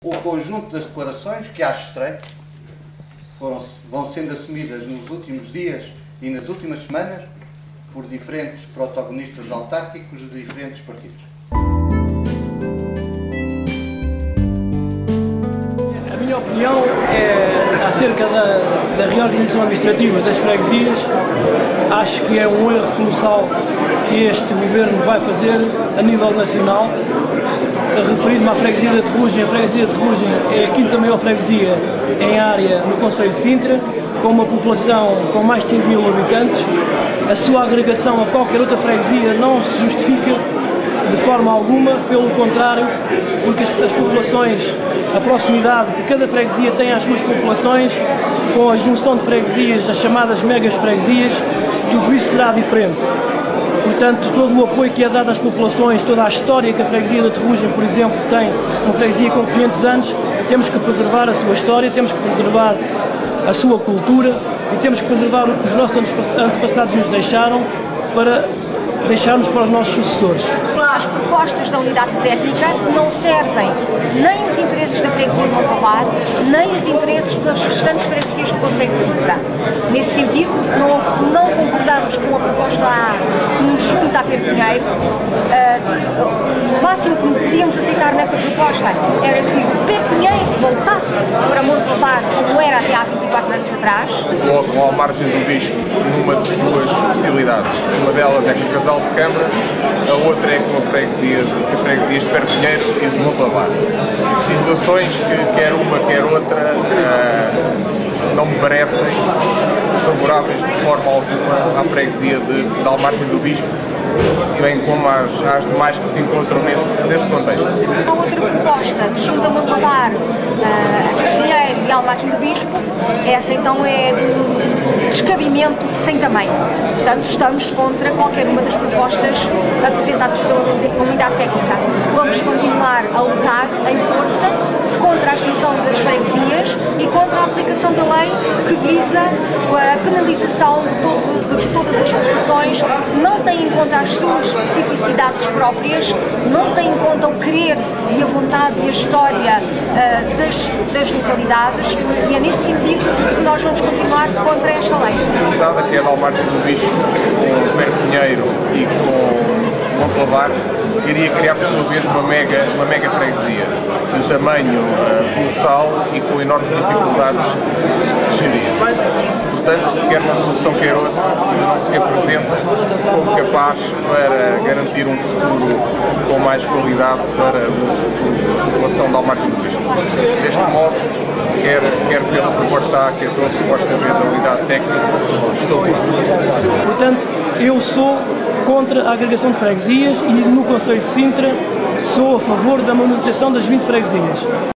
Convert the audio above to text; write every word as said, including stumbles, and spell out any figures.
O conjunto das declarações que acho estranho foram, vão sendo assumidas nos últimos dias e nas últimas semanas por diferentes protagonistas autárquicos de diferentes partidos. A minha opinião é acerca da, da reorganização administrativa das freguesias. Acho que é um erro colossal que este governo vai fazer a nível nacional. Referido-me à freguesia de Aterrugem, a freguesia de Aterrugem é a quinta maior freguesia em área no concelho de Sintra, com uma população com mais de cinco mil habitantes. A sua agregação a qualquer outra freguesia não se justifica de forma alguma, pelo contrário, porque as, as populações, a proximidade que cada freguesia tem às suas populações, com a junção de freguesias, as chamadas megas freguesias, tudo isso será diferente. Portanto, todo o apoio que é dado às populações, toda a história que a freguesia de Aterrugem, por exemplo, tem, uma freguesia com quinhentos anos, temos que preservar a sua história, temos que preservar a sua cultura e temos que preservar o que os nossos antepassados nos deixaram para deixarmos para os nossos sucessores. As propostas da unidade técnica não servem nem os interesses da freguesia de Montalvar, nem os interesses das restantes freguesias do concelho de Sintra. Nesse sentido, não, não concordamos com a proposta A que nos junta a Pedro Pinheiro. Uh, o máximo que podíamos aceitar nessa proposta era que o Pedro Pinheiro voltasse para Montalvar como era até há vinte e quatro anos atrás. Colocam à margem do bispo numa de duas possibilidades. Uma delas é com o casal de Câmara, a outra é com a freguesia de, as freguesias de Perpinheiro e de Montalvar. Situações que quer uma, quer outra, uh, não me parecem favoráveis de forma alguma à freguesia de, de Almargem do Bispo, bem como às, às demais que se encontram nesse, nesse contexto. A outra proposta que junta Montalvar, uh, Perpinheiro e Almargem do Bispo, essa então é de descabimento sem tamanho. Portanto, estamos contra qualquer uma das propostas apresentadas pela unidade técnica. Vamos continuar a lutar em força contra a extinção das freguesias e contra a aplicação da lei que visa a penalização de, todo, de, de todas as populações, não tem em conta as suas especificidades próprias, não tem em conta o querer e a vontade e a história uh, das, das localidades, e é nesse sentido que nós vamos continuar contra esta lei. Dada que é de Almargem do Bispo, com Perpinheiro e com Montalvar, iria criar por sua vez uma mega, uma mega freguesia de tamanho uh, colossal e com enormes dificuldades de se gerir. Portanto, quer uma solução quer outra, não se apresenta como capaz para garantir um futuro com mais qualidade para a população de Almargem do Bispo. Deste modo, quer, quer pela proposta A, quer pela proposta B da unidade técnica, estou contra. Portanto, eu sou contra a agregação de freguesias e no concelho de Sintra sou a favor da manutenção das vinte freguesias.